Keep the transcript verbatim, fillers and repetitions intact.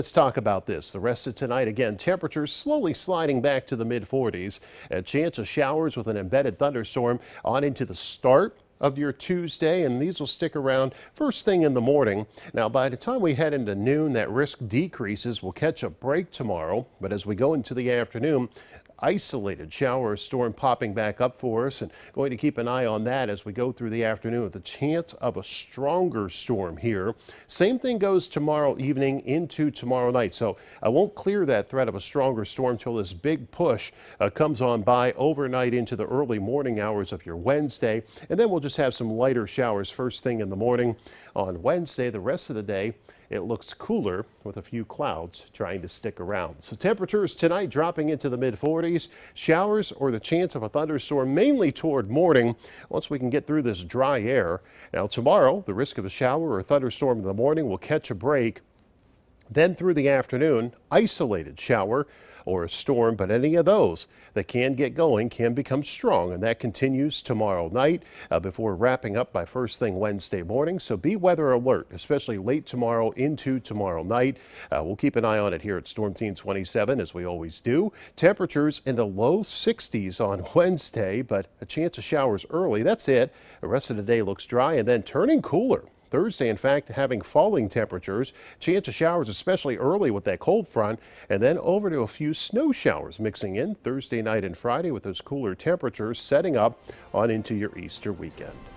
Let's talk about this. The rest of tonight, again, temperatures slowly sliding back to the mid forties. A chance of showers with an embedded thunderstorm on into the start of your Tuesday, and these will stick around first thing in the morning. Now, by the time we head into noon, that risk decreases. We'll catch a break tomorrow, but as we go into the afternoon, isolated shower storm popping back up for us, and going to keep an eye on that as we go through the afternoon with a chance of a stronger storm here. Same thing goes tomorrow evening into tomorrow night. So I won't clear that threat of a stronger storm till this big push uh, comes on by overnight into the early morning hours of your Wednesday. And then we'll just have some lighter showers first thing in the morning on Wednesday. The rest of the day, it looks cooler with a few clouds trying to stick around. So temperatures tonight dropping into the mid forties. Showers or the chance of a thunderstorm mainly toward morning once we can get through this dry air. Now tomorrow, the risk of a shower or thunderstorm in the morning will catch a break. Then through the afternoon, isolated shower or a storm, but any of those that can get going can become strong, and that continues tomorrow night uh, before wrapping up by first thing Wednesday morning. So be weather alert, especially late tomorrow into tomorrow night. Uh, we'll keep an eye on it here at Storm Team twenty-seven, as we always do. Temperatures in the low sixties on Wednesday, but a chance of showers early. That's it. The rest of the day looks dry and then turning cooler. Thursday, in fact, having falling temperatures, chance of showers, especially early with that cold front, and then over to a few snow showers mixing in Thursday night and Friday with those cooler temperatures setting up on into your Easter weekend.